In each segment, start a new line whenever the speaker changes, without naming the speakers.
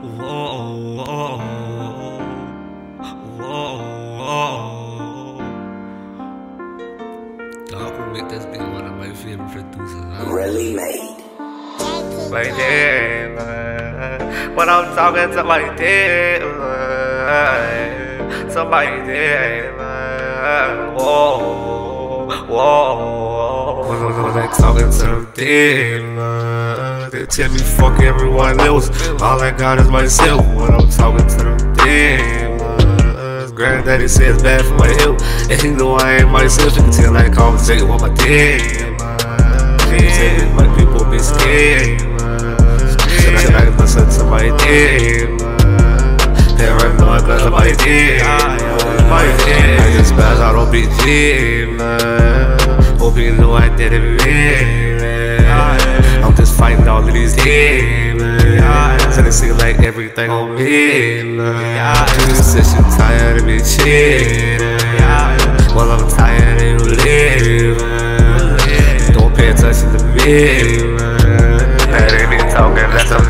Whoa, whoa, whoa. Dog will make this be one of my favorite producers.
Really made.
My damn, when I'm talking to my damn, somebody damn, whoa, whoa. When I'm talking to them damn, they tell me fuck everyone else. All I got is myself. When I'm talking to them damn, granddaddy says bad for my health, and he know I ain't myself. You can tell I conversate with my damn. My people be scared. Should I listen to my damn? Paranoid cause of my damn. I just spaz out on BG, hope you know I didn't win. I'm just fighting all of these demons, and it seems like everything on me. You said you tired of me cheating. Well, I'm tired of you living. Don't pay attention to me, that ain't me talking, that's some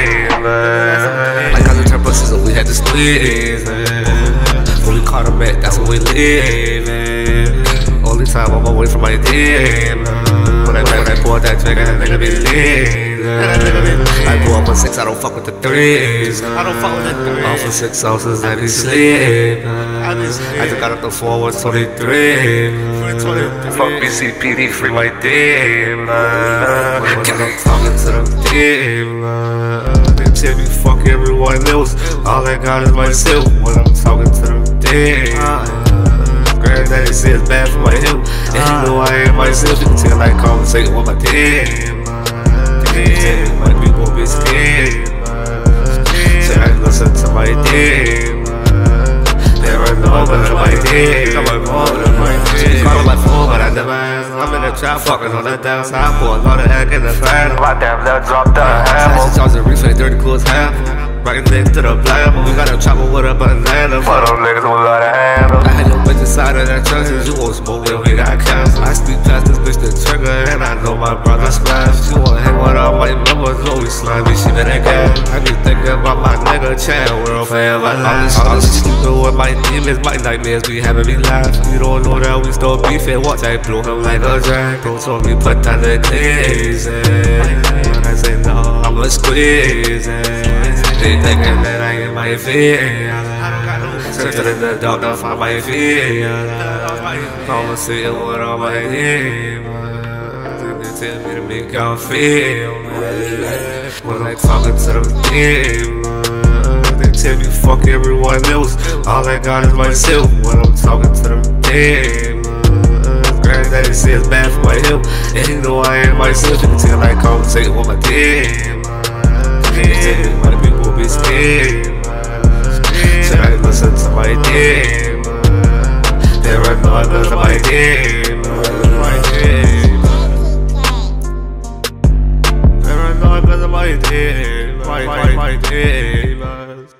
demon. Like cousin turned buses and we had to squeeze, when we caught them back, that's when we living. Only time I'm away from my demon. When I pour that trigger, that nigga be lean. I pull up on 6, I don't fuck with the 3s. I don't fuck with the 3s. Off for 6 ounces, I be sleep. I just got up the 4 with 23. Fuck BCPD, free my demon. When I'm talking to them demon, they tell me fuck everyone else. All I got is myself. When I'm talking to them demon, granddaddy says bad for my health, and he know I ain't myself. You can tell I conversate with my damn. My people be scared. Should I listen to my damn? Paranoid cause of my damn. Call my phone, but I never answer. I'm in the trap, fucking on the downside. Pour a lot of egg in the fan. My damn, that dropped the hammer. Charge the reef, 30 clothes half. Right next to the blammer. We got a chopper with a banana. For them niggas who love to handle. I had your bitch inside of that trunk, since you won't smoke when we got cancer. I speak past this bitch the trigger, and I know my brother smash. She wanna hang with all my members, always slimy, she been a gas. I be thinking about my nigga Chan, world forever last. All this shit you with my demons, my nightmares be having me laugh. You don't know that we still beefing, watch I blow him like a drag. Don't tell me put down the crazy. When I say no, I'ma squeeze it. They thinking that I ain't my feet. Searching in the dark to find my feet. I'ma see it with all my demons. They tell me to make y'all feel. When I talking to them demons, they tell me fuck everyone else. All I got is myself. When I'm talking to them demons, granddaddy says bad for my health, and he know I ain't myself. You can tell I conversate with my demons. My people be scared. Should I listen to my demon? Paranoid cause of my demon. Paranoid cause of my demon. My demons.